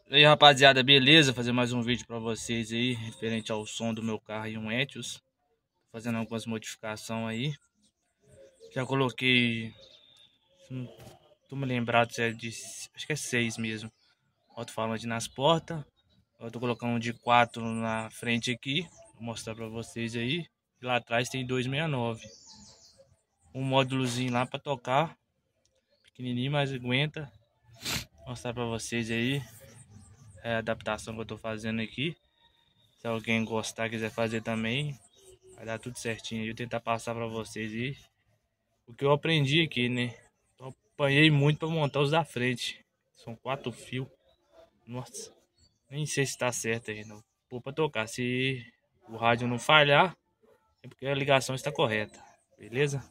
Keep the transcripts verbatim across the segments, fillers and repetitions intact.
E aí, rapaziada, beleza? Fazer mais um vídeo pra vocês aí, referente ao som do meu carro e um Etios. Fazendo algumas modificações aí. Já coloquei, não tô me lembrado se é de, acho que é seis mesmo, alto-falante nas portas. Eu tô colocando um de quatro na frente aqui, vou mostrar pra vocês aí. E lá atrás tem dois sessenta e nove. Um módulozinho lá pra tocar, pequenininho, mas aguenta. Vou mostrar pra vocês aí. É a adaptação que eu tô fazendo aqui. Se alguém gostar, quiser fazer também, vai dar tudo certinho. Eu tentar passar pra vocês aí o que eu aprendi aqui, né? Eu apanhei muito pra montar os da frente. São quatro fios. Nossa, nem sei se tá certo ainda. Pô, pra tocar. Se o rádio não falhar, é porque a ligação está correta. Beleza?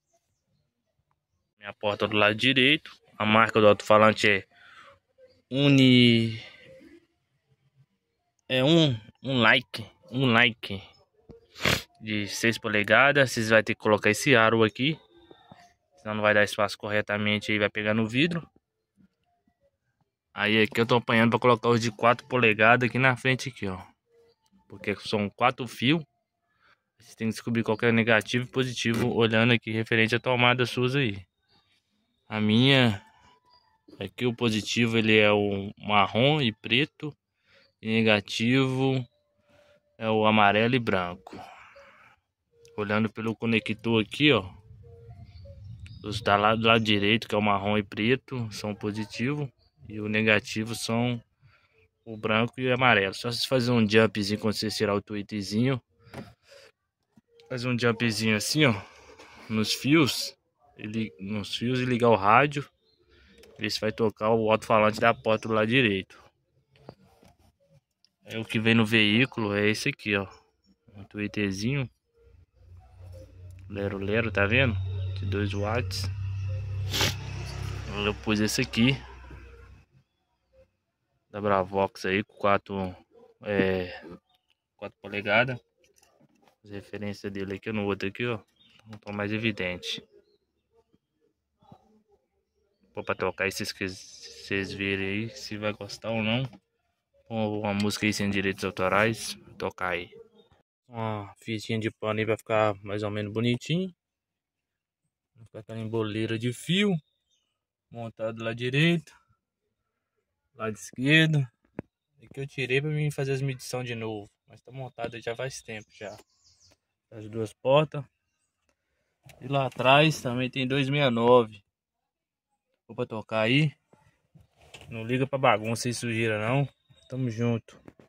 Minha porta do lado direito. A marca do alto-falante é Uni... É um, um like. Um like. De seis polegadas. Vocês vão ter que colocar esse aro aqui. Senão não vai dar espaço corretamente aí, vai pegar no vidro. Aí aqui eu tô apanhando para colocar os de quatro polegadas aqui na frente aqui, ó. Porque são quatro fios. Você tem que descobrir qual que é negativo e positivo olhando aqui referente à tomada suas aí. A minha, aqui o positivo ele é o marrom e preto. E negativo é o amarelo e branco. Olhando pelo conector aqui, ó. Os da lado, do lado direito, que é o marrom e preto, são positivo. E o negativo são o branco e o amarelo. Só se fazer um jumpzinho quando você tirar o tweetzinho. Fazer um jumpzinho assim, ó. Nos fios. Ele, nos fios e ligar o rádio. Ver se vai tocar o alto-falante da porta do lado direito. É o que vem no veículo, é esse aqui, ó. Um tweetzinho. Lero Lero, tá vendo? De dois watts. Eu pus esse aqui. Da Bravox aí, com quatro é, quatro polegadas. As referências dele aqui no outro aqui, ó. Não estão mais evidente. Pô, pra tocar esses que vocês verem aí, se vai gostar ou não. Ou uma música aí sem direitos autorais, tocar aí. Uma fitinha de pano aí pra ficar mais ou menos bonitinho. Vai ficar aquela emboleira de fio. Montado lá direito. Lado esquerdo. Aqui eu tirei pra mim fazer as medições de novo. Mas tá montado já faz tempo já. As duas portas. E lá atrás também tem dois sessenta e nove. Vou pra tocar aí. Não liga pra bagunça e sujeira não. Tamo junto.